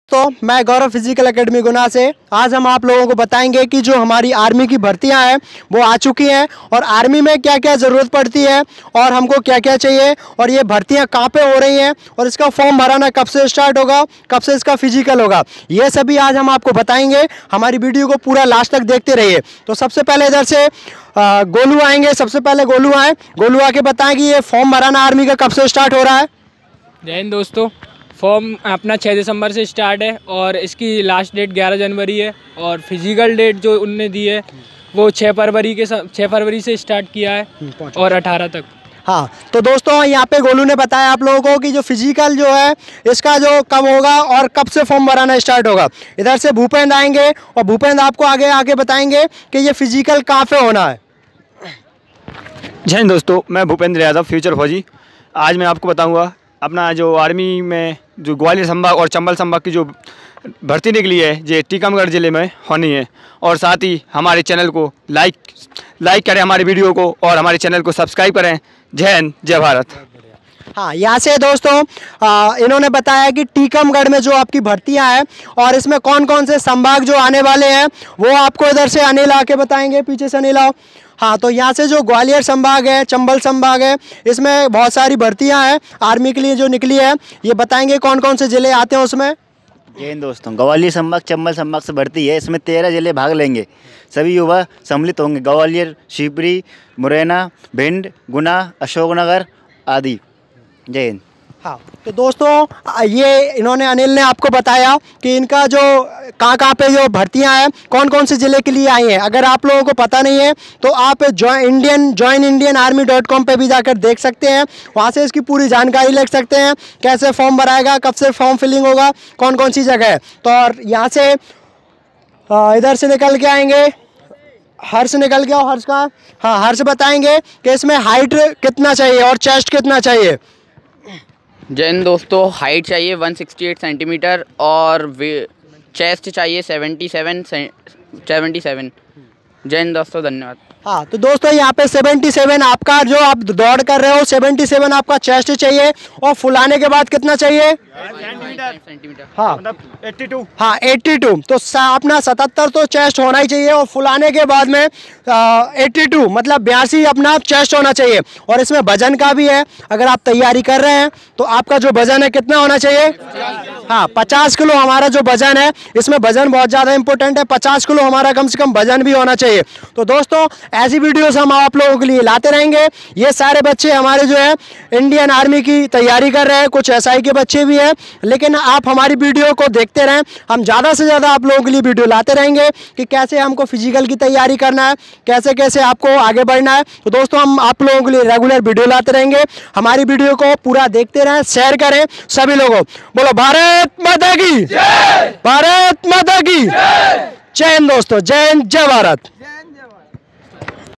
तो मैं गौरव physical academy गुना से आज हम आप लोगों को बताएंगे कि जो हमारी आर्मी की भर्तियां हैं वो आ चुकी हैं और आर्मी में क्या क्या ज़रूरत पड़ती है और हमको क्या क्या चाहिए और ये भर्तियां कहाँ पे हो रही हैं और इसका फॉर्म भराना कब से स्टार्ट होगा, कब से इसका फिजिकल होगा, ये सभी आज हम आपको बताएंगे। हमारी वीडियो को पूरा लास्ट तक देखते रहिए। तो सबसे पहले इधर से गोलू आएंगे। सबसे पहले गोलू आए, गोलू आके बताएं कि ये फॉर्म भराना आर्मी का कब से स्टार्ट हो रहा है। जय हिंद दोस्तों। फॉर्म अपना 6 दिसंबर से स्टार्ट है और इसकी लास्ट डेट 11 जनवरी है और फिजिकल डेट जो उनने दी है वो 6 फरवरी से स्टार्ट किया है और 18 तक। हाँ, तो दोस्तों यहाँ पे गोलू ने बताया आप लोगों को कि जो फिजिकल जो है इसका जो कब होगा और कब से फॉर्म भराना स्टार्ट होगा। इधर से भूपेंद्र आएंगे और भूपेंद्र आपको आगे आके बताएंगे कि ये फिजिकल कहाँ पे होना है। जय हिंद दोस्तों, मैं भूपेंद्र यादव फ्यूचर फौजी। आज मैं आपको बताऊंगा अपना जो आर्मी में जो ग्वालियर संभाग और चंबल संभाग की जो भर्ती निकली है ये टीकमगढ़ ज़िले में होनी है। और साथ ही हमारे चैनल को लाइक करें हमारे वीडियो को और हमारे चैनल को सब्सक्राइब करें। जय हिंद, जय भारत। हाँ, यहाँ से दोस्तों इन्होंने बताया कि टीकमगढ़ में जो आपकी भर्तियां हैं और इसमें कौन कौन से संभाग जो आने वाले हैं वो आपको इधर से अनिल आके बताएंगे। पीछे से अनिल आओ। हाँ, तो यहाँ से जो ग्वालियर संभाग है, चंबल संभाग है, इसमें बहुत सारी भर्तियां हैं आर्मी के लिए जो निकली है। ये बताएंगे कौन कौन से ज़िले आते हैं उसमें। जय हिंद दोस्तों, ग्वालियर संभाग चंबल संभाग से भर्ती है। इसमें 13 जिले भाग लेंगे। सभी युवा सम्मिलित होंगे। ग्वालियर, शिवपुरी, मुरैना, भिंड, गुना, अशोकनगर आदि। जय हिंद। हाँ, तो दोस्तों ये इन्होंने अनिल ने आपको बताया कि इनका जो कहाँ पे जो भर्तियां हैं कौन कौन से ज़िले के लिए आई हैं। अगर आप लोगों को पता नहीं है तो आप joinindianarmy.com पे भी जाकर देख सकते हैं। वहाँ से इसकी पूरी जानकारी ले सकते हैं, कैसे फॉर्म भराएगा, कब से फॉर्म फिलिंग होगा, कौन कौन सी जगह है। तो और यहाँ से इधर से निकल के आएंगे, हर्ष निकल के और हर्ष का, हाँ, हर्ष बताएंगे कि इसमें हाइट कितना चाहिए और चेस्ट कितना चाहिए। जय हिंद दोस्तों, हाइट चाहिए 168 सेंटीमीटर और चेस्ट चाहिए 77। जय हिंद दोस्तों, धन्यवाद। हाँ, तो दोस्तों यहाँ पे 77 आपका जो आप दौड़ कर रहे हो 77 आपका चेस्ट चाहिए और फुलाने के बाद कितना चाहिए सेंटीमीटर। हाँ, 82। हाँ 82। तो अपना 77 तो चेस्ट होना ही चाहिए और फुलाने के बाद में 82 मतलब 82 अपना चेस्ट होना चाहिए। और इसमें वजन का भी है। अगर आप तैयारी कर रहे हैं तो आपका जो वजन है कितना होना चाहिए। हाँ, 50 किलो हमारा जो वजन है, इसमें वजन बहुत ज़्यादा इंपॉर्टेंट है। 50 किलो हमारा कम से कम वजन भी होना चाहिए। तो दोस्तों ऐसी वीडियोस हम आप लोगों के लिए लाते रहेंगे। ये सारे बच्चे हमारे जो है इंडियन आर्मी की तैयारी कर रहे हैं, कुछ एसआई के बच्चे भी हैं। लेकिन आप हमारी वीडियो को देखते रहें, हम ज़्यादा से ज़्यादा आप लोगों के लिए वीडियो लाते रहेंगे कि कैसे हमको फिजिकल की तैयारी करना है, कैसे कैसे आपको आगे बढ़ना है। तो दोस्तों हम आप लोगों के लिए रेगुलर वीडियो लाते रहेंगे। हमारी वीडियो को पूरा देखते रहें, शेयर करें सभी लोगों। बोलो भारत माता की, भारत माता की जय हिंद दोस्तों, जय हिंद, जय भारत।